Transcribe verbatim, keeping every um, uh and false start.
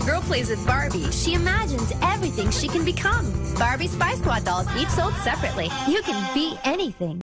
girl plays with Barbie, she imagines everything she can become. Barbie Spy Squad dolls, each sold separately. You can be anything.